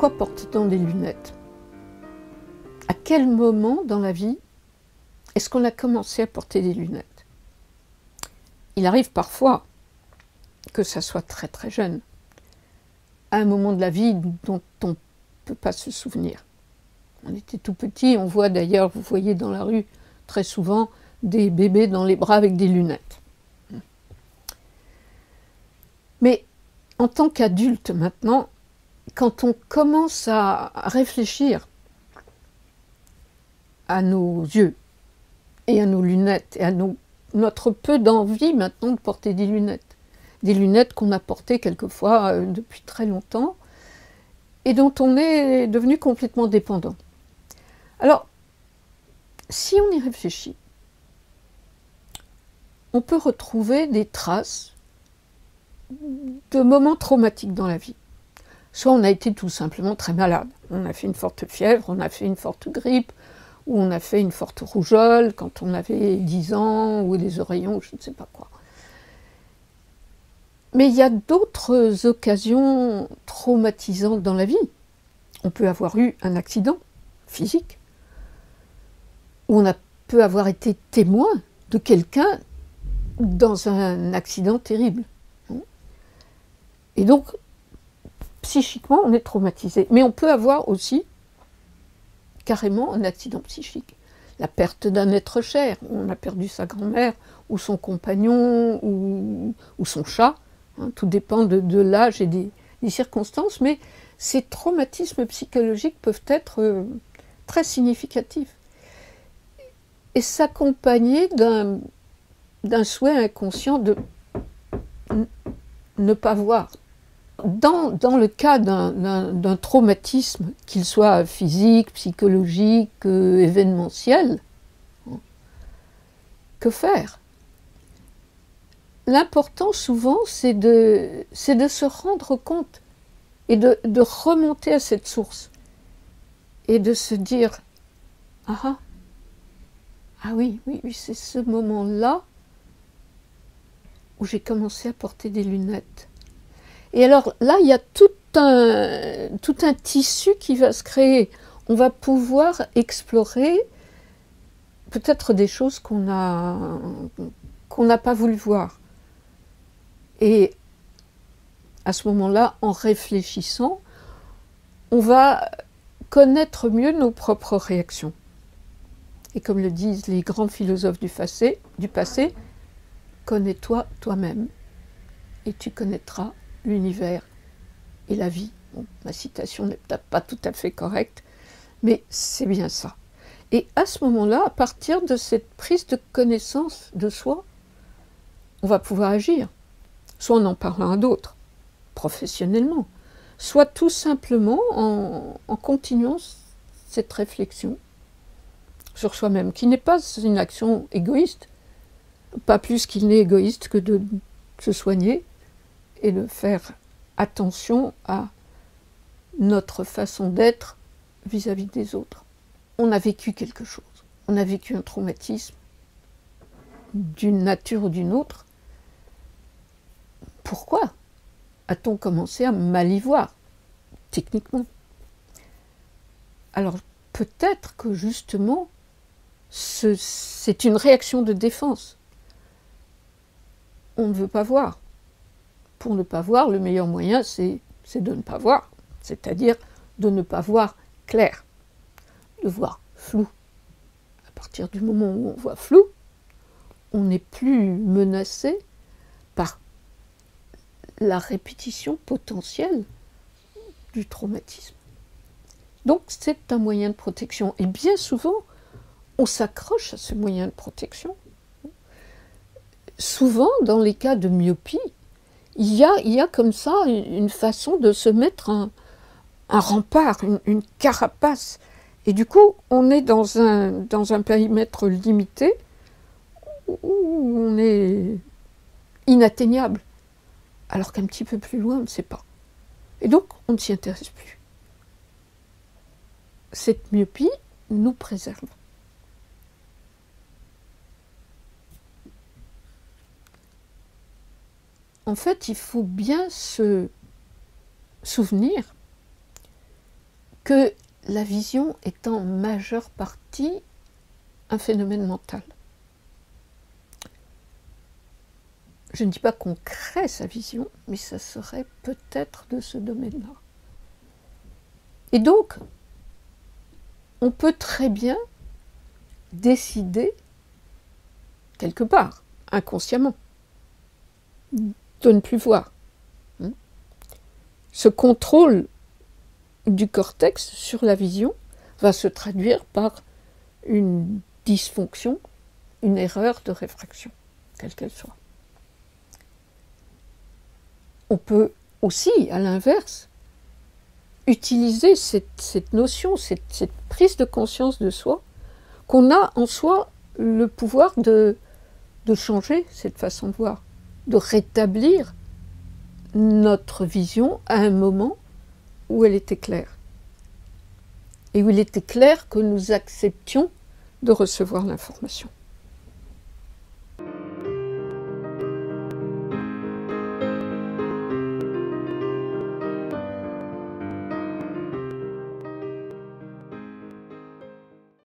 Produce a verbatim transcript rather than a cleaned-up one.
Pourquoi porte-t-on des lunettes? À quel moment dans la vie est-ce qu'on a commencé à porter des lunettes? Il arrive parfois que ça soit très très jeune, à un moment de la vie dont on ne peut pas se souvenir. On était tout petit, on voit d'ailleurs, vous voyez dans la rue très souvent, des bébés dans les bras avec des lunettes. Mais en tant qu'adulte maintenant, quand on commence à réfléchir à nos yeux et à nos lunettes et à nos, notre peu d'envie maintenant de porter des lunettes, des lunettes qu'on a portées quelquefois euh, depuis très longtemps et dont on est devenu complètement dépendant. Alors, si on y réfléchit, on peut retrouver des traces de moments traumatiques dans la vie. Soit on a été tout simplement très malade, on a fait une forte fièvre, on a fait une forte grippe, ou on a fait une forte rougeole quand on avait dix ans, ou des oreillons, je ne sais pas quoi. Mais il y a d'autres occasions traumatisantes dans la vie. On peut avoir eu un accident physique, où on a, peut avoir été témoin de quelqu'un dans un accident terrible. Et donc, psychiquement, on est traumatisé. Mais on peut avoir aussi carrément un accident psychique. La perte d'un être cher. On a perdu sa grand-mère, ou son compagnon, ou, ou son chat. Hein, tout dépend de, de l'âge et des, des circonstances. Mais ces traumatismes psychologiques peuvent être euh, très significatifs. Et s'accompagner d'un d'un souhait inconscient de ne pas voir. Dans, dans le cas d'un traumatisme, qu'il soit physique, psychologique, euh, événementiel, que faire? L'important souvent, c'est de, c'est de se rendre compte et de, de remonter à cette source et de se dire « Ah ah, ah oui, oui, oui c'est ce moment-là où j'ai commencé à porter des lunettes. » Et alors là, il y a tout un, tout un tissu qui va se créer. On va pouvoir explorer peut-être des choses qu'on a, qu'on n'a pas voulu voir. Et à ce moment-là, en réfléchissant, on va connaître mieux nos propres réactions. Et comme le disent les grands philosophes du passé, du passé, connais-toi toi-même et tu connaîtras l'univers et la vie. Bon, ma citation n'est peut-être pas tout à fait correcte, mais c'est bien ça. Et à ce moment-là, à partir de cette prise de connaissance de soi, on va pouvoir agir, soit en en parlant à d'autres, professionnellement, soit tout simplement en, en continuant cette réflexion sur soi-même, qui n'est pas une action égoïste, pas plus qu'il n'est égoïste que de se soigner et de faire attention à notre façon d'être vis-à-vis des autres. On a vécu quelque chose, on a vécu un traumatisme d'une nature ou d'une autre. Pourquoi a-t-on commencé à mal y voir, techniquement? Alors peut-être que justement, ce, c'est une réaction de défense. On ne veut pas voir. Pour ne pas voir, le meilleur moyen, c'est de ne pas voir, c'est-à-dire de ne pas voir clair, de voir flou. À partir du moment où on voit flou, on n'est plus menacé par la répétition potentielle du traumatisme. Donc c'est un moyen de protection. Et bien souvent, on s'accroche à ce moyen de protection. Souvent, dans les cas de myopie, il y a, il y a comme ça une façon de se mettre un, un rempart, une, une carapace. Et du coup, on est dans un, dans un périmètre limité où on est inatteignable. Alors qu'un petit peu plus loin, on ne sait pas. Et donc, on ne s'y intéresse plus. Cette myopie nous préserve. En fait, il faut bien se souvenir que la vision est en majeure partie un phénomène mental. Je ne dis pas qu'on crée sa vision, mais ça serait peut-être de ce domaine-là. Et donc, on peut très bien décider, quelque part, inconsciemment, de ne plus voir. Ce contrôle du cortex sur la vision va se traduire par une dysfonction, une erreur de réfraction, quelle qu'elle soit. On peut aussi, à l'inverse, utiliser cette, cette notion, cette, cette prise de conscience de soi, qu'on a en soi le pouvoir de, de changer cette façon de voir, de rétablir notre vision à un moment où elle était claire. Et où il était clair que nous acceptions de recevoir l'information.